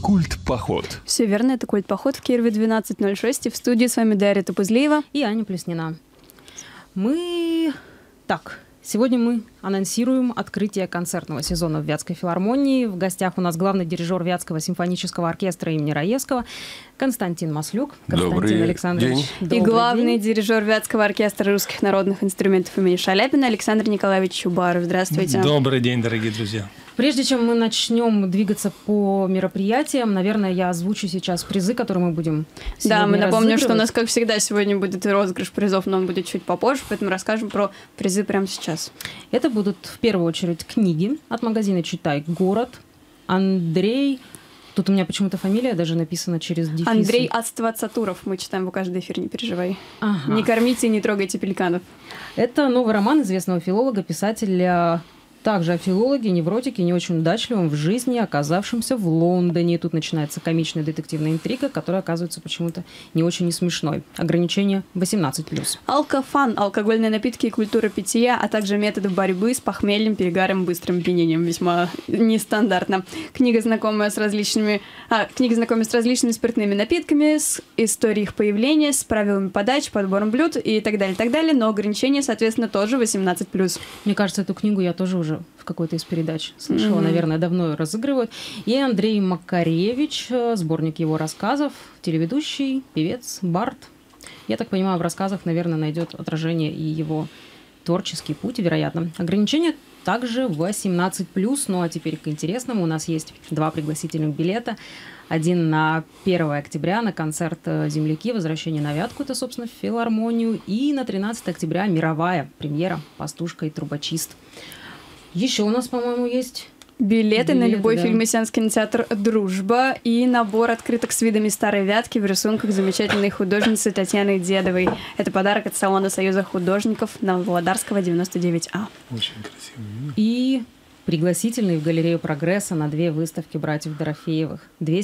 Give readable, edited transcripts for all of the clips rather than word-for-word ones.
Культ-поход. Все верно, это Культ-поход в Кирове 1206. И в студии с вами Дарья Топузлиева и Аня Плеснина. Сегодня мы анонсируем открытие концертного сезона в Вятской филармонии. В гостях у нас главный дирижер Вятского симфонического оркестра имени Раевского Константин Маслюк. Константин Александрович. И главный дирижер Вятского оркестра русских народных инструментов имени Шаляпина Александр Николаевич Чубаров. Здравствуйте. Добрый день, дорогие друзья. Прежде чем мы начнем двигаться по мероприятиям, наверное, я озвучу сейчас призы, которые мы будем сегодня Да, мы напомним, разыгрывать. что у нас, как всегда, сегодня будет розыгрыш призов, но он будет чуть попозже, поэтому расскажем про призы прямо сейчас. Это будут в первую очередь книги от магазина «Читай город». Андрей... Тут у меня почему-то фамилия даже написана через дефис. Андрей Ацтвацатуров. Мы читаем его каждый эфир, не переживай. Ага. Не кормите и не трогайте пеликанов. Это новый роман известного филолога, писателя, также о филологе, невротике, не очень удачливом в жизни, оказавшемся в Лондоне. И тут начинается комичная детективная интрига, которая оказывается почему-то не очень и смешной. Ограничение 18+. Алкофан. Алкогольные напитки и культура питья, а также методы борьбы с похмельем, перегаром, быстрым пьянением. Весьма нестандартно. Книга знакомая с различными спиртными напитками, с историей их появления, с правилами подачи, подбором блюд и так далее, но ограничение, соответственно, тоже 18+. Мне кажется, эту книгу я тоже уже в какой-то из передач слышала, наверное, давно ее разыгрывают. И Андрей Макаревич, сборник его рассказов, телеведущий, певец, бард. Я так понимаю, в рассказах, наверное, найдет отражение и его творческий путь, вероятно. Ограничение также 18+. Ну а теперь к интересному. У нас есть 2 пригласительных билета. Один на 1 октября на концерт «Земляки. Возвращение на Вятку». Это, собственно, в филармонию. И на 13 октября мировая премьера «Пастушка и трубочист». Еще у нас, по-моему, есть... Билеты на любой да. фильм и сеанс кинотеатр «Дружба» и набор открыток с видами Старой Вятки в рисунках замечательной художницы Татьяны Дедовой. Это подарок от салона Союза художников Нововладарского, 99А. Очень красиво. И пригласительный в галерею «Прогресса» на 2 выставки братьев Дорофеевых.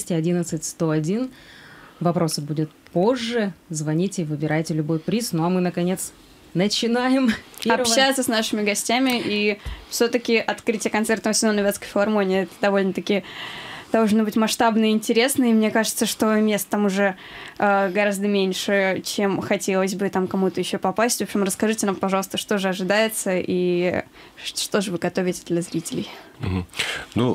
211-101. Вопросы будет позже. Звоните, выбирайте любой приз. Ну а мы, наконец... начинаем общаться с нашими гостями, и все-таки открытие концертного сезона Вятской филармонии это довольно-таки должно быть масштабно и интересно, и мне кажется, что мест там уже гораздо меньше, чем хотелось бы там кому-то еще попасть. В общем, расскажите нам, пожалуйста, что же ожидается и что же вы готовите для зрителей. Ну,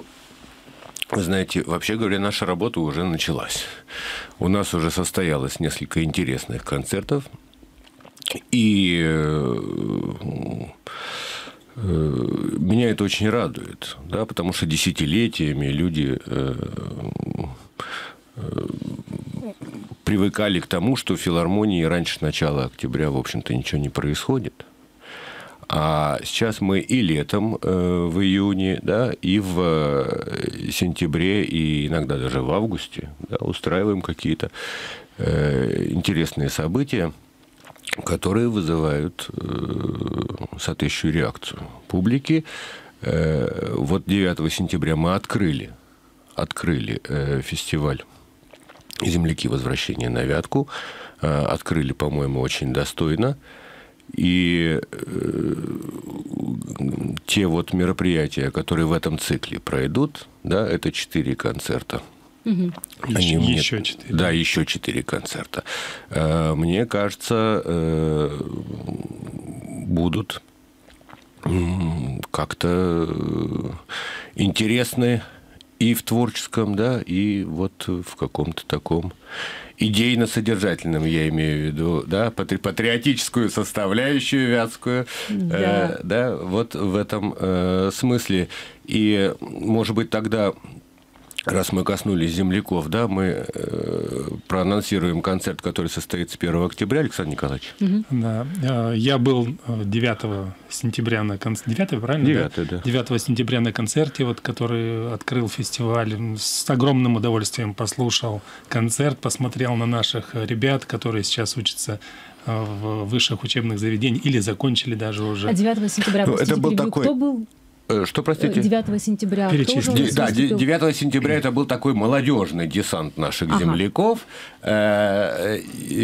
вы знаете, вообще говоря, наша работа уже началась. У нас уже состоялось несколько интересных концертов. И меня это очень радует, да, потому что десятилетиями люди привыкали к тому, что в филармонии раньше начала октября, в общем-то, ничего не происходит. А сейчас мы и летом, в июне, да, и в сентябре, и иногда даже в августе, да, устраиваем какие-то интересные события, которые вызывают соответствующую реакцию публики. Вот 9 сентября мы открыли фестиваль «Земляки. Возвращение на Вятку». Открыли, по-моему, очень достойно. И те вот мероприятия, которые в этом цикле пройдут, да, это 4 концерта. Еще 4. Да, еще 4 концерта. Мне кажется, будут как-то интересны и в творческом, да, и вот в каком-то таком идейно-содержательном, я имею в виду, да, патриотическую составляющую вятскую, да, вот в этом смысле. И, может быть, тогда... Раз мы коснулись земляков, да, мы проанонсируем концерт, который состоится 1 октября, Александр Николаевич. Да, я был 9 сентября на концерте, 9, правильно? 9, да. 9 сентября на концерте, вот, который открыл фестиваль. С огромным удовольствием послушал концерт, посмотрел на наших ребят, которые сейчас учатся в высших учебных заведениях или закончили даже уже. А 9 сентября, это был такой... кто был? Что, простите? 9 сентября. Да, 9 сентября это был такой молодежный десант наших земляков. Было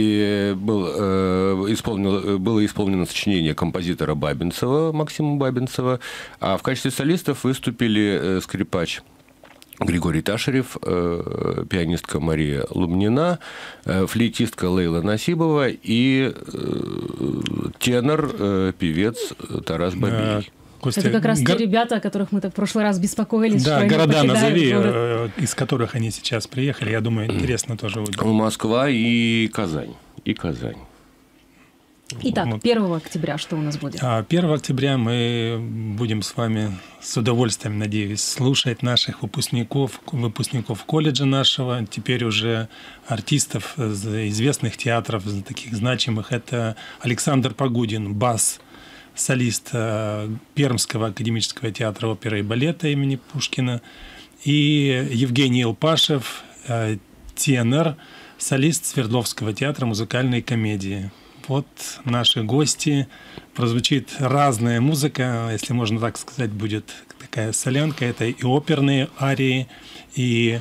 исполнено сочинение композитора Бабинцева, Максима Бабинцева, а в качестве солистов выступили скрипач Григорий Ташарев, пианистка Мария Лубнина, флейтистка Лейла Насибова и тенор, певец Тарас Бабий. Костя, это как раз те ребята, о которых мы в прошлый раз беспокоились. Да, что города назови, из которых они сейчас приехали. Я думаю, интересно тоже будет. Москва и Казань. Итак, 1 октября что у нас будет? 1 октября мы будем с вами с удовольствием, надеюсь, слушать наших выпускников колледжа нашего, теперь уже артистов известных театров, таких значимых. Это Александр Погудин, бас, солист Пермского академического театра оперы и балета имени Пушкина, и Евгений Илпашев, тенор, солист Свердловского театра музыкальной комедии. Вот наши гости. Прозвучит разная музыка, если можно так сказать, будет такая солянка. Это и оперные арии, и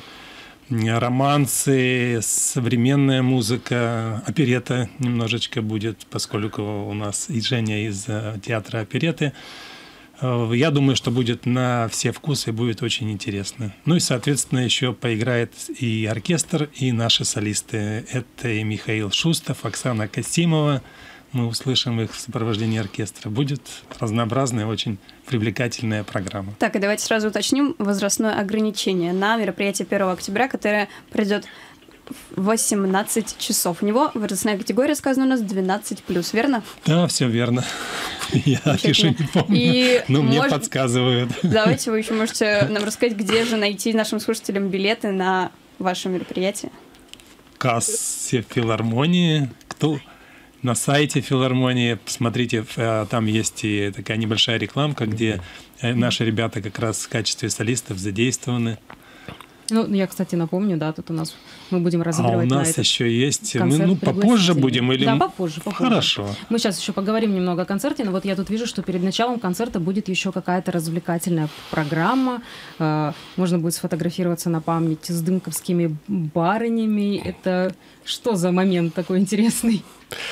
романсы, современная музыка, оперетта немножечко будет, поскольку у нас и Женя из театра оперетты. Я думаю, что будет на все вкусы, будет очень интересно. Ну и, соответственно, еще поиграет и оркестр, и наши солисты. Это и Михаил Шустов, Оксана Касимова. Мы услышим их в сопровождении оркестра. Будет разнообразная, очень привлекательная программа. Так, и давайте сразу уточним возрастное ограничение на мероприятие 1 октября, которое пройдет в 18 часов. У него возрастная категория, сказано у нас, 12+, верно? Да, все верно. Я афишу не помню, но мне подсказывают. Давайте вы еще можете нам рассказать, где же найти нашим слушателям билеты на ваше мероприятие. Кассе филармонии. На сайте филармонии, посмотрите, там есть и такая небольшая рекламка, где наши ребята как раз в качестве солистов задействованы. Ну, я, кстати, напомню, да, тут у нас мы будем разыгрывать. А у нас еще есть. Мы попозже будем или? Да, попозже. Хорошо. Мы сейчас еще поговорим немного о концерте, но вот я тут вижу, что перед началом концерта будет еще какая-то развлекательная программа. Можно будет сфотографироваться на память с дымковскими барынями. Это что за момент такой интересный?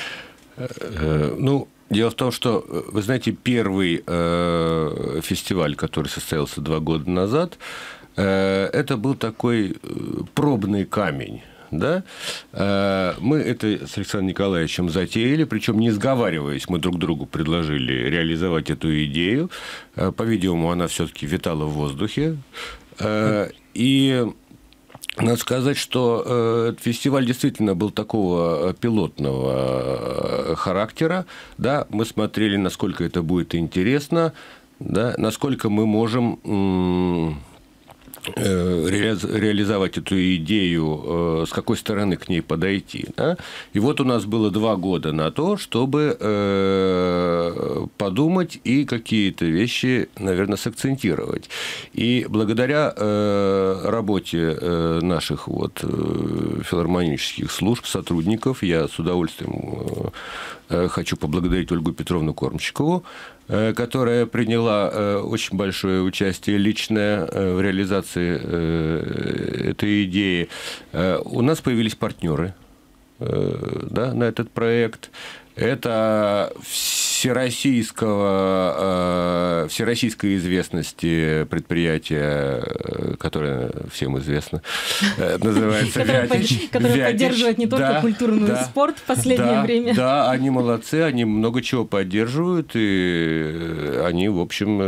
Ну, дело в том, что, вы знаете, первый фестиваль, который состоялся 2 года назад, это был такой пробный камень. Да? Мы это с Александром Николаевичем затеяли, причем не сговариваясь, мы друг другу предложили реализовать эту идею. По-видимому, она все-таки витала в воздухе. И надо сказать, что этот фестиваль действительно был такого пилотного характера. Да? Мы смотрели, насколько это будет интересно, да? Насколько мы можем реализовать эту идею, с какой стороны к ней подойти. Да? И вот у нас было 2 года на то, чтобы подумать и какие-то вещи, наверное, сакцентировать. И благодаря работе наших филармонических служб, сотрудников, я с удовольствием хочу поблагодарить Ольгу Петровну Кормчикову, которая приняла очень большое участие личное в реализации этой идеи. У нас появились партнеры, да, на этот проект. Это всероссийской известности предприятие, которое всем известно, называется «Вятич». Которое поддерживает не только культуру, но и спорт в последнее время. Да, они молодцы, они много чего поддерживают, и они, в общем,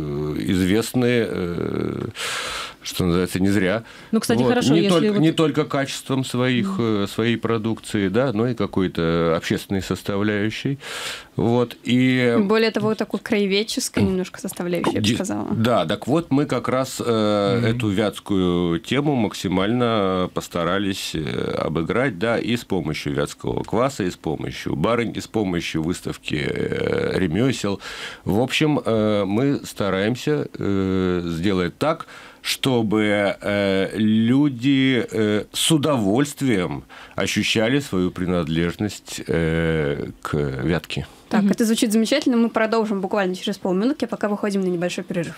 известны, что называется, не зря. Ну, кстати, хорошо, не только качеством своей продукции, да, но и какой-то общественной составляющей. Вот, и... Более того, такой краеведческой немножко составляющей, я бы сказала. Да, так вот мы как раз эту вятскую тему максимально постарались обыграть, да, и с помощью вятского кваса, и с помощью барынь, и с помощью выставки ремесел. В общем, мы стараемся сделать так, чтобы люди с удовольствием ощущали свою принадлежность к Вятке. Так, это звучит замечательно. Мы продолжим буквально через полминутки, а пока выходим на небольшой перерыв.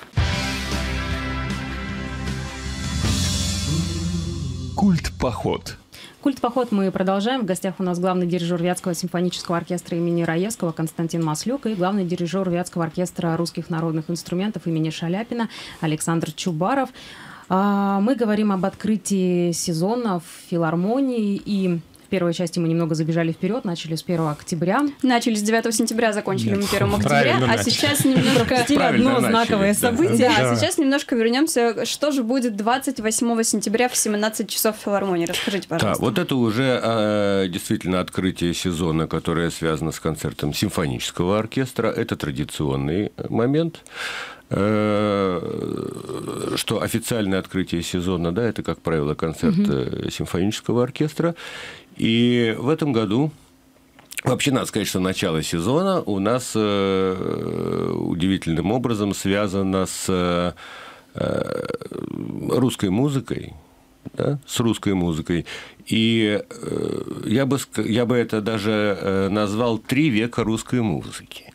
Культ-поход. Культ-поход мы продолжаем. В гостях у нас главный дирижер Вятского симфонического оркестра имени Раевского Константин Маслюк и главный дирижер Вятского оркестра русских народных инструментов имени Шаляпина Александр Чубаров. Мы говорим об открытии сезона в филармонии, и в первой части мы немного забежали вперед, начали с 1 октября. Начали с 9 сентября, закончили мы 1 октября, правильно а начали. сейчас немножко... Пропустили одно знаковое событие. Да, сейчас немножко вернемся. Что же будет 28 сентября в 17 часов в филармонии? Расскажите, Да, пожалуйста. вот это уже действительно открытие сезона, которое связано с концертом симфонического оркестра. Это традиционный момент. Что официальное открытие сезона, да, это, как правило, концерт симфонического оркестра. И в этом году, вообще, надо сказать, что начало сезона у нас удивительным образом связано с русской музыкой. Да, с русской музыкой. И я бы это даже назвал 3 века русской музыки.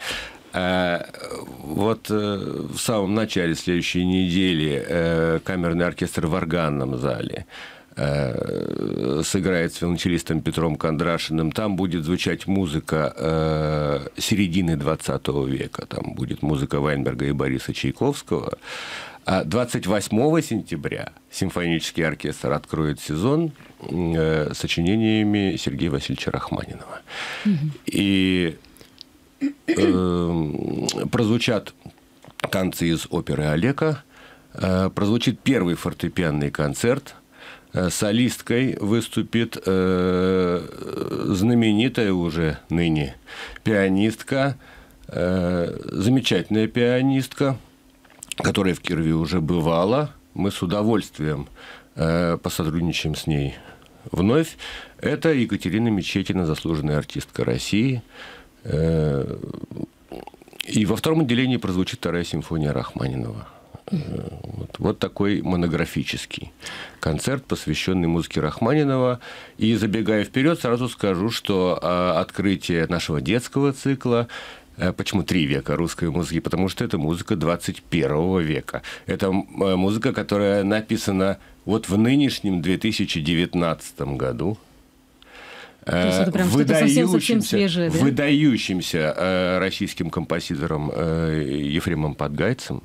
Вот в самом начале следующей недели камерный оркестр в органном зале сыграет с виолончелистом Петром Кондрашиным. Там будет звучать музыка середины 20 века. Там будет музыка Вайнберга и Бориса Чайковского. А 28 сентября симфонический оркестр откроет сезон сочинениями Сергея Васильевича Рахманинова. И прозвучат танцы из оперы «Алека», прозвучит первый фортепианный концерт, солисткой выступит знаменитая уже ныне пианистка, замечательная пианистка, которая в Кирове уже бывала. Мы с удовольствием посотрудничаем с ней вновь. Это Екатерина Мечетина, заслуженная артистка России. И во втором отделении прозвучит 2-я симфония Рахманинова. Вот такой монографический концерт, посвященный музыке Рахманинова. И забегая вперед, сразу скажу, что открытие нашего детского цикла. Почему 3 века русской музыки? Потому что это музыка 21 века. Это музыка, которая написана вот в нынешнем 2019 году. То есть это прям что-то совсем свежее, да? Выдающимся российским композитором Ефремом Подгайцем.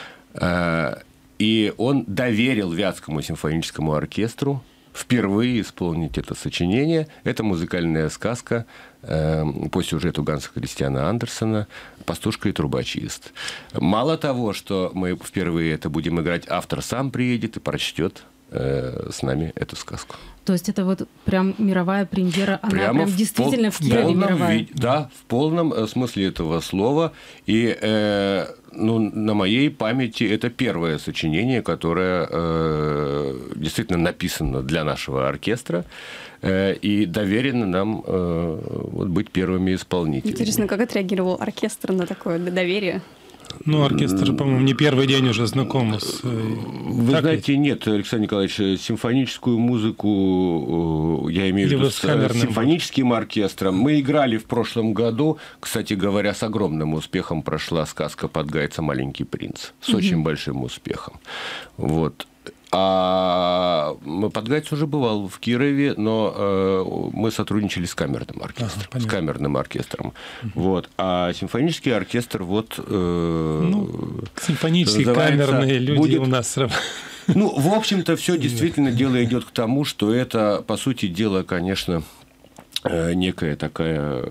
И он доверил Вятскому симфоническому оркестру впервые исполнить это сочинение. Это музыкальная сказка по сюжету Ганса Христиана Андерсена «Пастушка и трубочист». Мало того, что мы впервые это будем играть, автор сам приедет и прочтет с нами эту сказку. То есть это вот прям мировая премьера, она прям действительно в Кирове мировая. Да, в полном смысле этого слова. И на моей памяти это первое сочинение, которое действительно написано для нашего оркестра и доверено нам быть первыми исполнителями. Интересно, как отреагировал оркестр на такое доверие? Ну, оркестр, по-моему, не первый день уже знаком с... Вы знаете, нет, Александр Николаевич, симфоническую музыку, я имею в виду, с симфоническим оркестром, мы играли в прошлом году, кстати говоря, с огромным успехом прошла сказка Подгайца «Маленький принц», с очень большим успехом. Вот. А Подгайц уже бывал в Кирове, но мы сотрудничали с камерным оркестром. С камерным оркестром. Вот. А симфонический оркестр симфонические, камерные люди будет... у нас... Ну, в общем-то, все действительно дело идет к тому, что это, по сути дела, конечно, некая такая...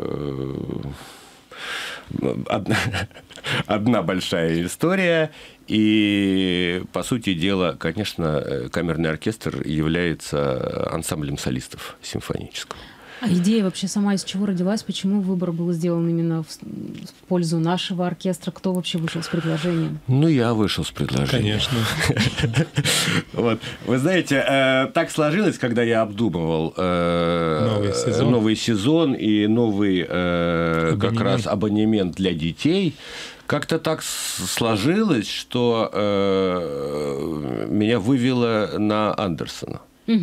Одна большая история, и, по сути дела, конечно, камерный оркестр является ансамблем солистов симфонического. А идея вообще сама из чего родилась? Почему выбор был сделан именно в пользу нашего оркестра? Кто вообще вышел с предложением? Ну, я вышел с предложением. Конечно. Вот. Вы знаете, так сложилось, когда я обдумывал новый сезон и новый как раз абонемент для детей. Как-то так сложилось, что меня вывело на Андерсена.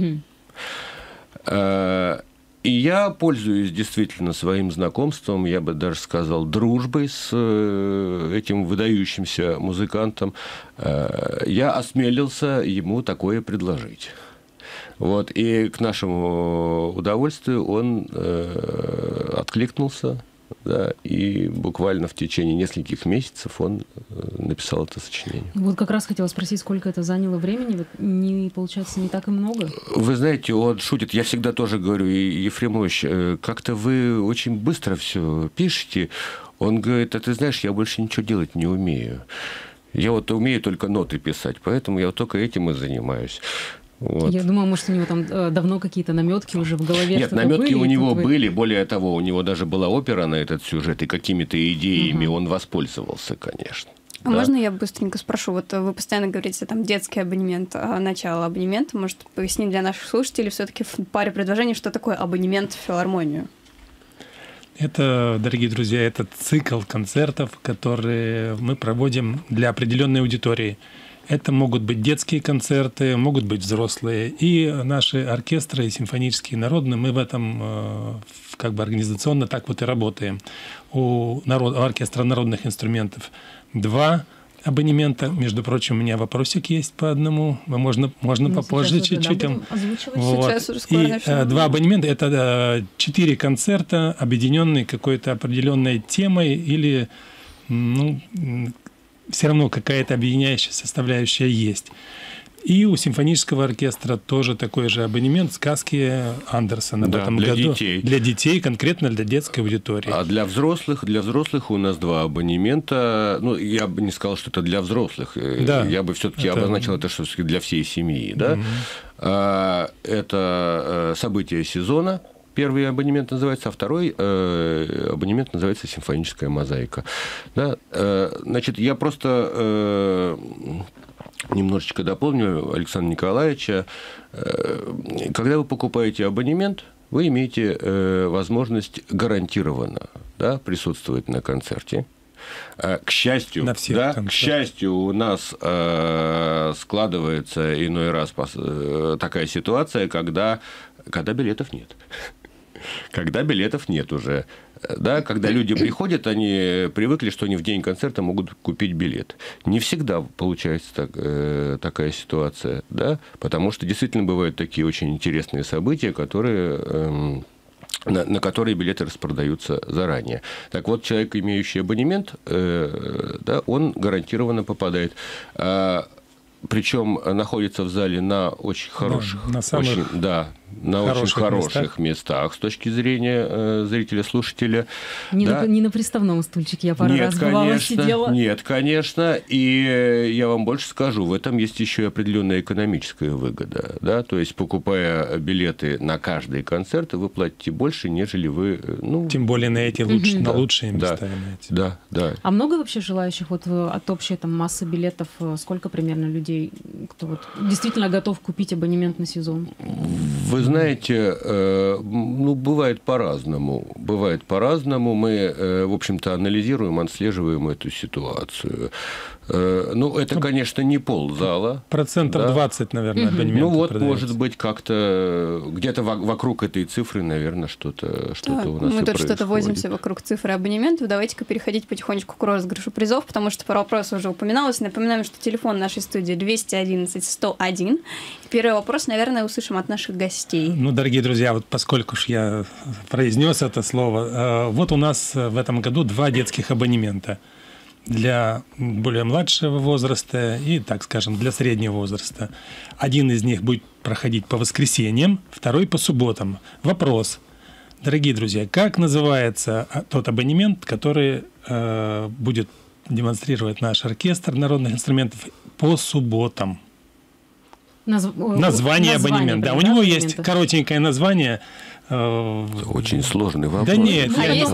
И я пользуюсь действительно своим знакомством, я бы даже сказал, дружбой с этим выдающимся музыкантом. Я осмелился ему такое предложить. Вот. И к нашему удовольствию он откликнулся да, и буквально в течение нескольких месяцев он написал это сочинение. Вот как раз хотела спросить, сколько это заняло времени? Вот получается, не так и много? Вы знаете, он шутит. Я всегда тоже говорю, Ефремович, как-то вы очень быстро все пишете. Он говорит, а ты знаешь, я больше ничего делать не умею. Я вот умею только ноты писать, поэтому я вот только этим и занимаюсь. Вот. Я думала, может, у него там давно какие-то наметки уже в голове. Нет, наметки у него были. Более того, у него даже была опера на этот сюжет, и какими-то идеями он воспользовался, конечно. А да? Можно я быстренько спрошу? Вот вы постоянно говорите, там, детский абонемент, начало абонемента. Может, пояснить для наших слушателей все-таки в паре предложений, что такое абонемент в филармонию? Это, дорогие друзья, это цикл концертов, которые мы проводим для определенной аудитории. Это могут быть детские концерты, могут быть взрослые. И наши оркестры, симфонические, народные, мы в этом как бы организационно так вот и работаем. У оркестра народных инструментов 2 абонемента. Между прочим, у меня вопросик есть по одному. Можно попозже чуть-чуть. Вот. И 2 абонемента – это 4 концерта, объединенные какой-то определенной темой или все равно какая-то объединяющая составляющая есть. И у симфонического оркестра тоже такой же абонемент «Сказки Андерсена» в этом году. Детей. Для детей, конкретно для детской аудитории. А для взрослых у нас 2 абонемента. Ну, я бы не сказал, что это для взрослых. Да, я бы все-таки обозначил это все-таки для всей семьи. Да? Это события сезона. Первый абонемент называется, а второй абонемент называется «Симфоническая мозаика». Да? Значит, я просто немножечко дополню Александра Николаевича. Когда вы покупаете абонемент, вы имеете возможность гарантированно, да, присутствовать на концерте. К счастью, у нас складывается иной раз такая ситуация, когда билетов нет. Когда билетов нет уже. Да, когда люди приходят, они привыкли, что они в день концерта могут купить билет. Не всегда получается такая ситуация, да, потому что действительно бывают такие очень интересные события, на которые билеты распродаются заранее. Так вот, человек, имеющий абонемент, да, он гарантированно попадает. Причем находится в зале на очень хороших, очень хороших местах с точки зрения зрителя-слушателя. Не на приставном стульчике, я пару раз бывала, сидела. Нет, конечно. И я вам больше скажу, в этом есть еще и определенная экономическая выгода. Да? То есть, покупая билеты на каждый концерт, вы платите больше, нежели вы... Тем более на эти на лучшие места. Да. А много вообще желающих вот от общей массы билетов? Сколько примерно людей, кто вот действительно готов купить абонемент на сезон? Вы знаете, бывает по-разному. Мы, в общем-то, анализируем, отслеживаем эту ситуацию. Это, конечно, не ползала. 20%, наверное, абонементов продается. Может быть, как-то где-то вокруг этой цифры, наверное, что-то у нас и происходит. Мы тут что-то возимся вокруг цифры абонементов. Давайте-ка переходить потихонечку к розыгрышу призов, потому что про вопрос уже упоминалось. Напоминаем, что телефон нашей студии 211-101. Первый вопрос, наверное, услышим от наших гостей. Дорогие друзья, вот поскольку я произнес это слово, вот у нас в этом году 2 детских абонемента. Для более младшего возраста и, так скажем, для среднего возраста. Один из них будет проходить по воскресеньям, второй по субботам. Вопрос. Дорогие друзья, как называется тот абонемент, который будет демонстрировать наш оркестр народных инструментов по субботам? Название абонемента. Да, у него есть коротенькое название. Очень сложный вопрос. Да нет.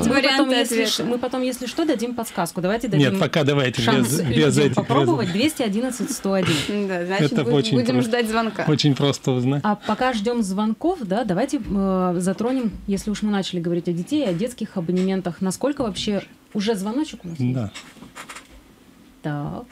Мы потом, если что, дадим подсказку. Давайте дадим. Нет, пока давайте шанс без этих. Попробовать 211-101. Да, значит, будем ждать звонка. Очень просто узнать. А пока ждем звонков, да, давайте затронем, если уж мы начали говорить о детей, о детских абонементах. Насколько вообще уже звоночек у нас есть? Да. Так.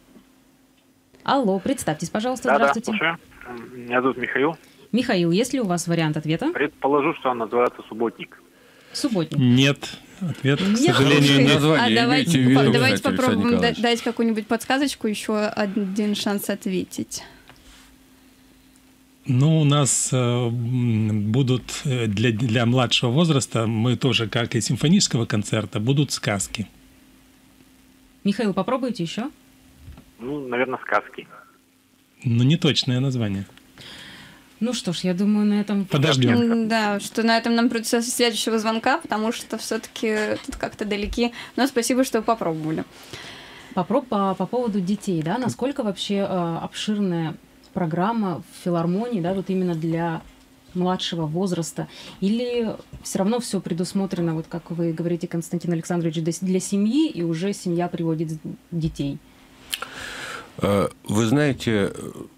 Алло, представьтесь, пожалуйста, здравствуйте. Да, слушаю. Меня зовут Михаил. Михаил, есть ли у вас вариант ответа? Предположу, что он называется «Субботник». Субботник. Нет. Ответ, к сожалению, нет. Давайте попробуем дать какую-нибудь подсказочку, еще один шанс ответить. Ну, у нас будут для младшего возраста, мы тоже, как и симфонического концерта, будут сказки. Михаил, попробуйте еще? Ну, наверное, сказки. Но не точное название. Ну что ж, я думаю, на этом... Подождем. Да, что на этом нам придется следующего звонка, потому что все-таки тут как-то далеки. Но спасибо, что вы попробовали. По поводу детей, да, насколько вообще обширная программа в филармонии, да, вот именно для младшего возраста, или все равно все предусмотрено, вот как вы говорите, Константин Александрович, для семьи, и уже семья приводит детей? Вы знаете...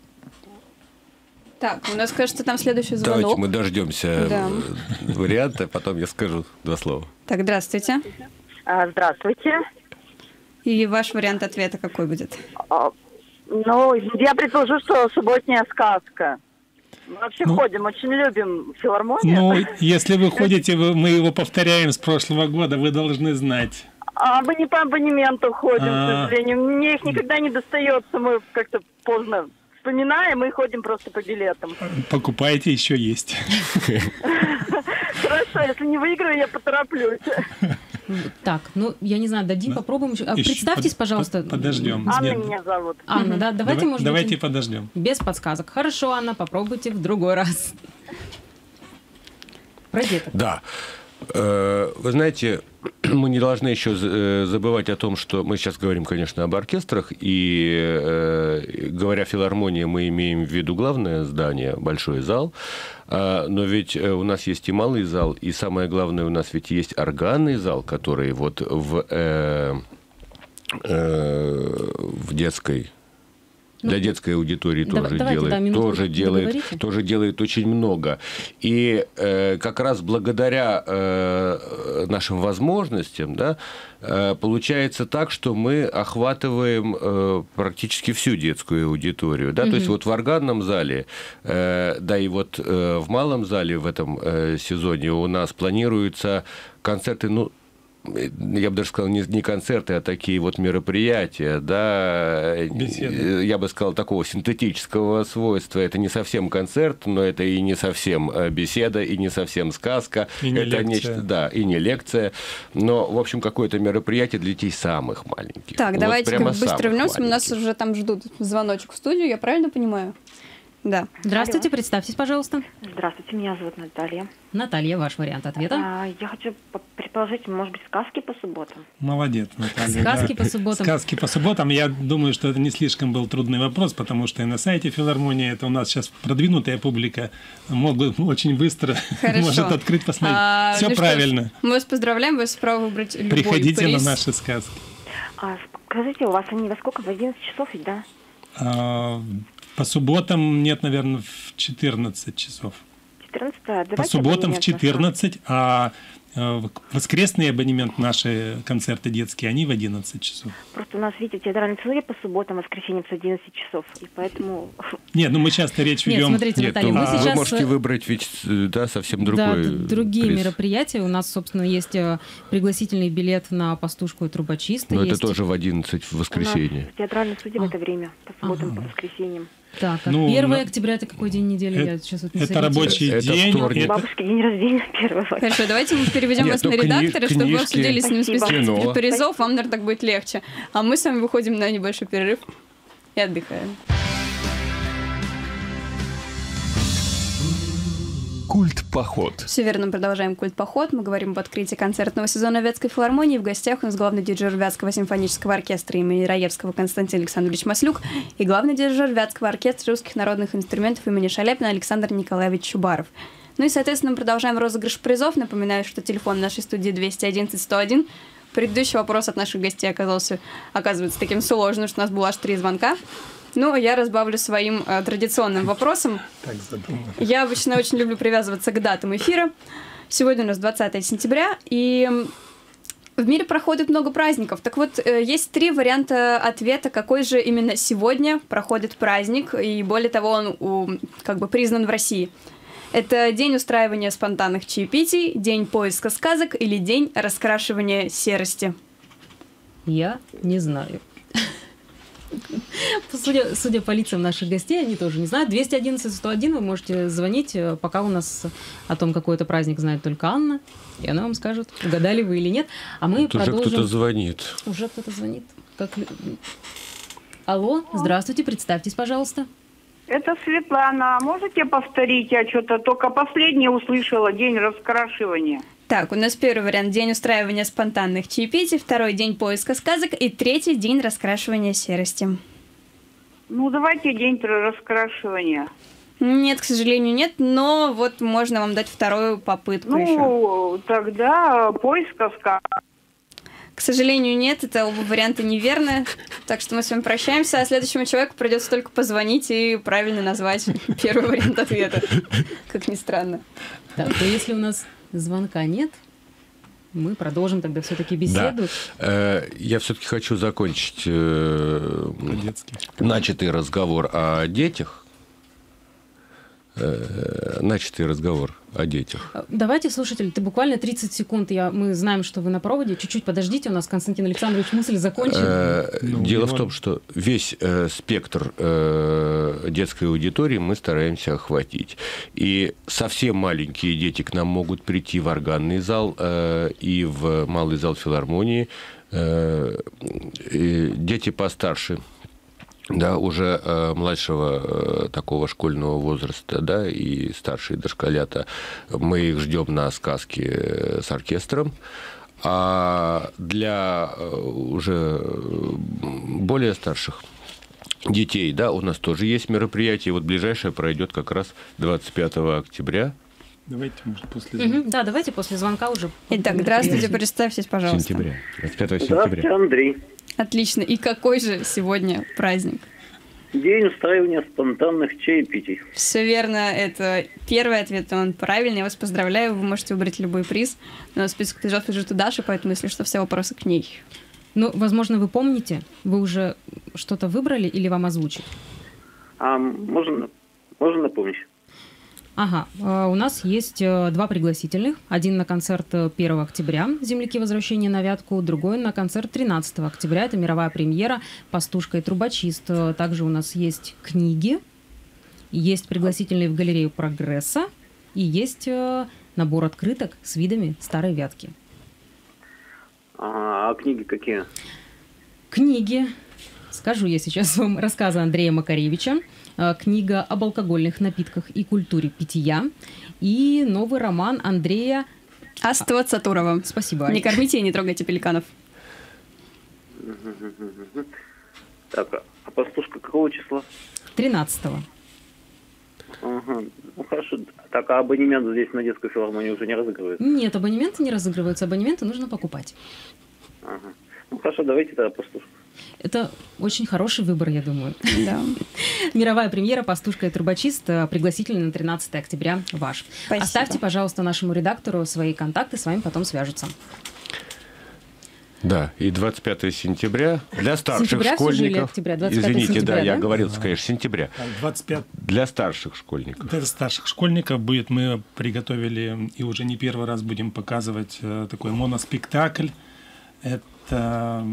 Так, у нас, кажется, там следующий звонок. Давайте мы дождемся варианта, потом я скажу два слова. Так, здравствуйте. Здравствуйте. И ваш вариант ответа какой будет? Ну, я предположу, что субботняя сказка. Мы вообще ходим, очень любим филармонию. Ну, если вы ходите, мы его повторяем с прошлого года, вы должны знать. А мы не по абонементу ходим, к сожалению. Мне их никогда не достается, мы как-то поздно вспоминаем и ходим просто по билетам. Покупайте, еще есть. Хорошо, если не выиграю, я потороплюсь. Так, ну, я не знаю, дадим, попробуем. Представьтесь, пожалуйста. Подождем. Анна меня зовут. Анна, да, давайте, может быть... Давайте подождем. Без подсказок. Хорошо, Анна, попробуйте в другой раз. Про деток. Да. Вы знаете, мы не должны еще забывать о том, что мы сейчас говорим, конечно, об оркестрах, и говоря филармония, мы имеем в виду главное здание, большой зал, но ведь у нас есть и малый зал, и самое главное, у нас ведь есть органный зал, который вот в детской... Для детской аудитории тоже делает очень много. И как раз благодаря нашим возможностям, да, получается так, что мы охватываем практически всю детскую аудиторию. Да? То есть вот в органном зале, да и вот в малом зале в этом сезоне у нас планируются концерты, ну, я бы даже сказал, не концерты, а такие вот мероприятия, да, беседы. Я бы сказал, такого синтетического свойства. Это не совсем концерт, но это и не совсем беседа, и не совсем сказка. И не это лекция. Нечто, да, и не лекция. Но, в общем, какое-то мероприятие для детей самых маленьких. Так, вот давайте быстро самых вернемся. У нас маленьких. уже там ждут звоночек в студию, я правильно понимаю? Да. Здравствуйте, представьтесь, пожалуйста. Здравствуйте, меня зовут Наталья. Наталья, ваш вариант ответа. Я хочу предположить, может быть, сказки по субботам? Молодец, Наталья. Сказки да. по субботам. Сказки по субботам. Я думаю, что это не слишком был трудный вопрос, потому что и на сайте филармонии, это у нас сейчас продвинутая публика, могут очень быстро может открыть, посмотреть. Все ну правильно. Мы вас поздравляем, вы право выбрать любой Приходите приз. на наши сказки. Скажите, у вас они во сколько? В 11 часов ведь, да? По субботам нет, наверное, в 14 часов. 14? Давайте По субботам в абонемент 14, а воскресный абонемент, наши концерты детские, они в 11 часов. Просто у нас, видите, театральный целый по субботам, воскресеньям с 11 часов, и поэтому... Нет, ну мы часто речь ведем... Нет, смотрите, Нет, Наталья, ну, мы сейчас... вы можете выбрать ведь, да, совсем другой другие приз. мероприятия. У нас, собственно, есть пригласительный билет на пастушку и трубочиста. Но есть... это тоже в 11 в воскресенье. У нас театральный студия в это время, по субботам, по воскресеньям. Так, Ну, 1 октября это какой день недели? Я сейчас вот не Это сориентируюсь. рабочий Это день. вторник. Бабушки день рождения 1 Хорошо, давайте мы переведем Нет, вас на ну, редактора, чтобы вы книжки. обсудили с ним Спасибо. список Кино. призов, вам, наверное, так будет легче. А мы с вами выходим на небольшой перерыв и отдыхаем. Культ-поход. Все верно, продолжаем культ-поход. Мы говорим об открытии концертного сезона Вятской филармонии. В гостях у нас главный дирижер Вятского симфонического оркестра имени Раевского Константин Александрович Маслюк и главный дирижер Вятского оркестра русских народных инструментов имени Шаляпина Александр Николаевич Чубаров. Ну и, соответственно, мы продолжаем розыгрыш призов. Напоминаю, что телефон нашей студии 211-101. Предыдущий вопрос от наших гостей оказывается таким сложным, что у нас было аж 3 звонка. Ну, я разбавлю своим традиционным вопросом. Так задумано. Я обычно очень люблю привязываться к датам эфира. Сегодня у нас 20 сентября, и в мире проходит много праздников. Так вот, есть 3 варианта ответа, какой же именно сегодня проходит праздник, и более того, он как бы признан в России. Это день устраивания спонтанных чаепитий, день поиска сказок или день раскрашивания серости. Я не знаю. Судя по лицам наших гостей, они тоже не знают. 211-101 вы можете звонить, пока у нас о том, какой это праздник, знает только Анна. И она вам скажет, угадали вы или нет. А мы продолжим. Уже кто-то звонит. Уже кто-то звонит. Алло, здравствуйте, представьтесь, пожалуйста. Это Светлана. Можете повторить? Я что-то только последнее услышала. День раскрашивания. Так, у нас первый вариант – день устраивания спонтанных чаепитий, второй – день поиска сказок и третий – день раскрашивания серости. Ну, давайте день раскрашивания. Нет, к сожалению, нет, но вот можно вам дать вторую попытку еще. Ну, тогда поиска сказок. К сожалению, нет, это оба варианта неверны, так что мы с вами прощаемся, а следующему человеку придется только позвонить и правильно назвать первый вариант ответа, как ни странно. Так, то если у нас звонка нет, мы продолжим тогда все-таки беседу. Да. Я все-таки хочу закончить начатый разговор о детях. Начатый разговор о детях. Давайте, слушатель, ты буквально 30 секунд. Мы знаем, что вы на проводе. Чуть-чуть подождите, у нас Константин Александрович мысль закончит. Дело в том, что весь спектр детской аудитории мы стараемся охватить. И совсем маленькие дети к нам могут прийти в органный зал и в малый зал филармонии. Дети постарше, да, уже младшего такого школьного возраста, да, и старшие дошколята, мы их ждем на сказки с оркестром. А для уже более старших детей, да, у нас тоже есть мероприятие. Вот ближайшее пройдет как раз 25 октября. Давайте, может, после звонка. Да, давайте после звонка уже. Итак, здравствуйте, представьтесь, пожалуйста. Сентября. 25 сентября. Здравствуйте, Андрей. Отлично. И какой же сегодня праздник? День устраивания спонтанных чаепитий. Все верно, это первый ответ, он правильный. Я вас поздравляю, вы можете выбрать любой приз. Но список призов лежит у Даши, поэтому, если что, все вопросы к ней. Ну, возможно, вы помните, вы уже что-то выбрали или вам озвучить? Можно напомнить? Ага, у нас есть два пригласительных. Один на концерт 1 октября «Земляки. Возвращение на Вятку», другой на концерт 13 октября. Это мировая премьера «Пастушка и трубочист». Также у нас есть книги, есть пригласительные в галерею «Прогресса» и есть набор открыток с видами Старой Вятки. А книги какие? Книги. Скажу я сейчас вам рассказы Андрея Макаревича. Книга об алкогольных напитках и культуре питья. И новый роман Андрея Астова Цатурова. Спасибо. Не кормите и не трогайте пеликанов. Так, а пастушка какого числа? 13-го. Ага. Ну хорошо. Так, а абонемент здесь на детскую филармонию уже не разыгрывается? Нет, абонементы не разыгрываются. Абонементы нужно покупать. Ага. Ну хорошо, давайте тогда пастушку. Это очень хороший выбор, я думаю. Да. Мировая премьера «Пастушка и трубочист», пригласительный на 13 октября ваш. Спасибо. Оставьте, пожалуйста, нашему редактору свои контакты, с вами потом свяжутся. Да, и 25 сентября для старших Сентября школьников. Или октября? 25 Извините, сентября, да, я говорил, конечно, сентября. 25. Для старших школьников. Для старших школьников будет, мы приготовили и уже не первый раз будем показывать такой моноспектакль. Это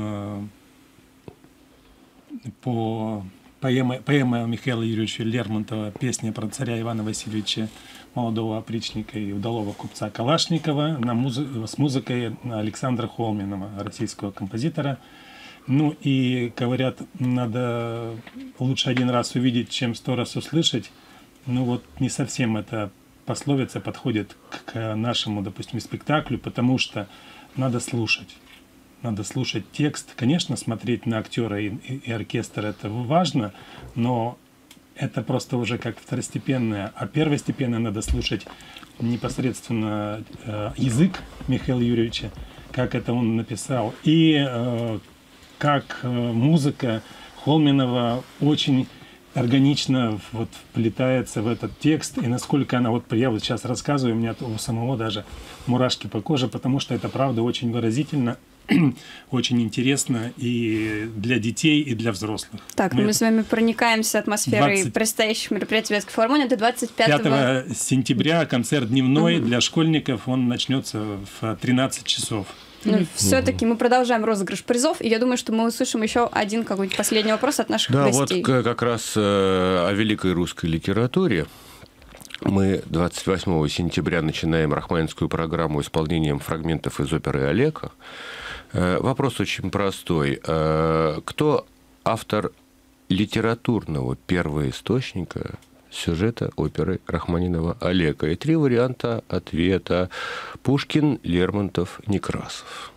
по поэма Михаила Юрьевича Лермонтова «Песня про царя Ивана Васильевича, молодого опричника и удалого купца Калашникова» с музыкой Александра Холминова, российского композитора. Ну и, говорят, надо лучше один раз увидеть, чем 100 раз услышать. Ну вот не совсем эта пословица подходит к нашему, допустим, спектаклю, потому что надо слушать. Надо слушать текст. Конечно, смотреть на актера и оркестр — это важно, но это просто уже как второстепенное. А первостепенно надо слушать непосредственно язык Михаила Юрьевича, как это он написал, и как музыка Холминова очень органично вот вплетается в этот текст, и насколько она, вот я вот сейчас рассказываю, у меня у самого даже мурашки по коже, потому что это правда очень выразительно, очень интересно и для детей, и для взрослых. Так, мы с вами проникаемся атмосферой предстоящих мероприятий Вятской филармонии. Это 25 сентября концерт дневной для школьников, он начнется в 13 часов. Но все-таки мы продолжаем розыгрыш призов, и я думаю, что мы услышим еще один какой-нибудь последний вопрос от наших гостей. Да, вот как раз о великой русской литературе. Мы 28 сентября начинаем рахманинскую программу исполнением фрагментов из оперы «Олега». Вопрос очень простой. Кто автор литературного первоисточника сюжета оперы Рахманинова «Олега»? И 3 варианта ответа: Пушкин, Лермонтов, Некрасов.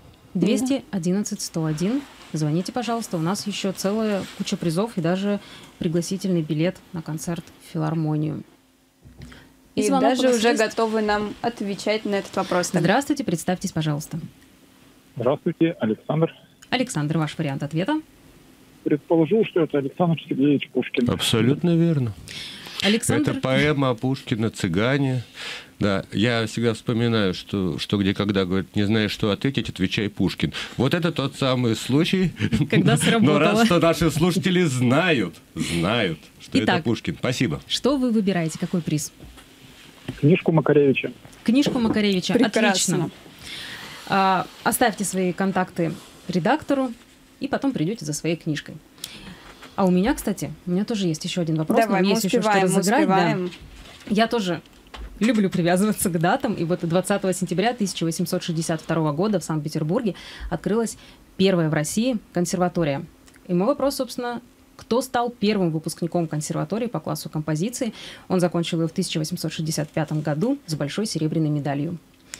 211-101. Звоните, пожалуйста. У нас еще целая куча призов и даже пригласительный билет на концерт в филармонию. И даже уже готовы нам отвечать на этот вопрос. Здравствуйте, представьтесь, пожалуйста. Здравствуйте, Александр. Александр, ваш вариант ответа? Предположил, что это Александр Сергеевич Пушкин. Абсолютно верно. Александр... Это поэма Пушкина «Цыгане». Да, я всегда вспоминаю, что где когда говорят, не знаешь, что ответить, отвечай Пушкин. Вот это тот самый случай, когда сработало. Но раз что наши слушатели знают, что Итак, это Пушкин. Спасибо. Что вы выбираете? Какой приз? Книжку Макаревича. Книжку Макаревича. Прекрасно. Отлично. Оставьте свои контакты редактору, и потом придете за своей книжкой. А у меня, кстати, тоже есть еще один вопрос. Давай, мы успеваем, еще что разыграть. Да. Я тоже люблю привязываться к датам. И вот 20 сентября 1862 года в Санкт-Петербурге открылась первая в России консерватория. И мой вопрос, собственно, кто стал первым выпускником консерватории по классу композиции? Он закончил ее в 1865 году с большой серебряной медалью.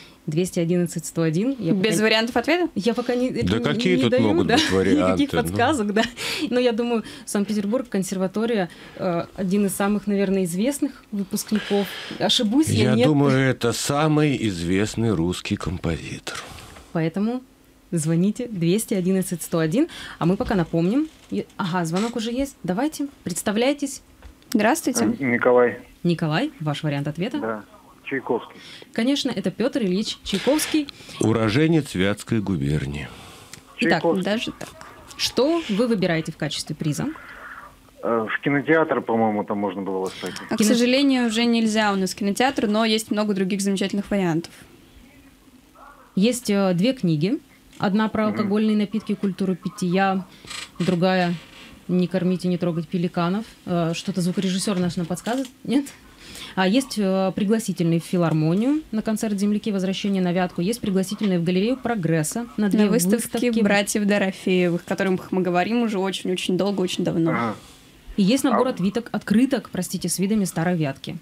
211-101. Без вариантов ответа? Я пока не Да не, какие не тут даю, могут быть варианты? Никаких подсказок, да. Но я думаю, Санкт-Петербург, консерватория, один из самых, наверное, известных выпускников. Ошибусь я, нет? Я думаю, это самый известный русский композитор. Поэтому звоните 211-101. А мы пока напомним. Ага, звонок уже есть. Давайте, представляйтесь. Здравствуйте. Николай. Николай, ваш вариант ответа? Да. Чайковский. Конечно, это Петр Ильич Чайковский. Уроженец Вятской губернии. Итак, даже так. Что вы выбираете в качестве приза? В кинотеатр, по-моему, там можно было восстать. К сожалению, уже нельзя у нас кинотеатр, но есть много других замечательных вариантов. Есть 2 книги. Одна про алкогольные напитки, культуру питья, другая «Не кормить и не трогать пеликанов». Что-то звукорежиссер наш нам подсказывает? Нет? Есть пригласительные в филармонию на концерт «Земляки. Возвращение на Вятку». Есть пригласительные в галерею «Прогресса» на 2 выставки братьев Дорофеевых, о которых мы говорим уже очень-очень долго, очень давно. И есть набор открыток, с видами Старой Вятки.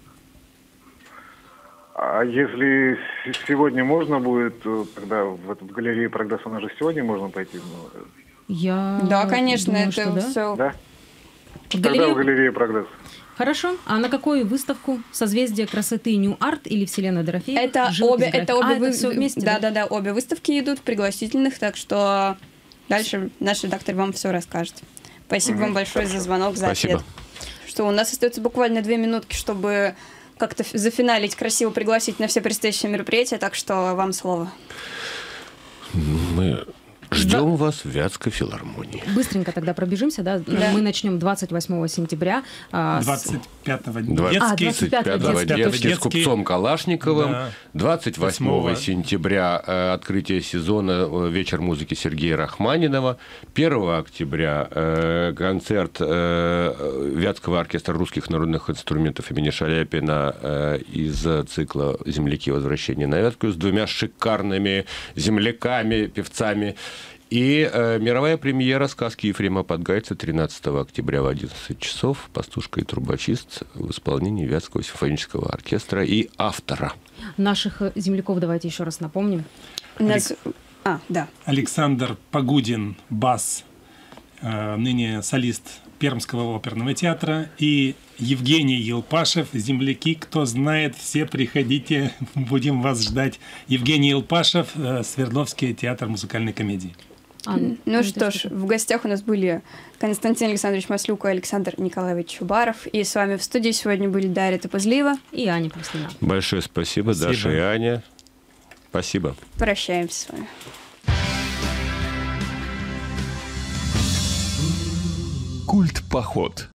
А если сегодня можно будет, тогда в галерее «Прогресс» у нас же сегодня можно пойти? Да, конечно, думаю, это все... Да? Тогда в галерее «Прогресс». Хорошо. А на какую выставку? «Созвездие красоты», «Нью-арт» или «Вселенная Дорофеева»? Это обе это все вместе? Да, обе выставки идут пригласительных, так что дальше наш редактор вам все расскажет. Спасибо вам большое за звонок, за ответ. Что у нас остается буквально 2 минутки, чтобы как-то зафиналить, красиво пригласить на все предстоящие мероприятия, так что вам слово. Мы ждем вас в Вятской филармонии. Быстренько тогда пробежимся, да? Мы начнем 28 сентября. 25-го детский с купцом Калашниковым. Да. 28 сентября открытие сезона «Вечер музыки» Сергея Рахманинова. 1 октября концерт Вятского оркестра русских народных инструментов имени Шаляпина из цикла «Земляки. Возвращение на Вятку» с 2 шикарными земляками, певцами. И мировая премьера сказки Ефрема Подгайца 13 октября в 11 часов «Пастушка и трубочист» в исполнении Вятского симфонического оркестра и автора. Наших земляков давайте еще раз напомним. Александр Погудин, бас, ныне солист Пермского оперного театра, и Евгений Елпашев, земляки, кто знает, все приходите, будем вас ждать. Евгений Елпашев, Свердловский театр музыкальной комедии. Ну что ж, в гостях у нас были Константин Александрович Маслюк и Александр Николаевич Чубаров. И с вами в студии сегодня были Дарья Топозлива и Аня Плюснина. Большое спасибо, Даша и Аня. Спасибо. Прощаемся с вами. Культ-поход.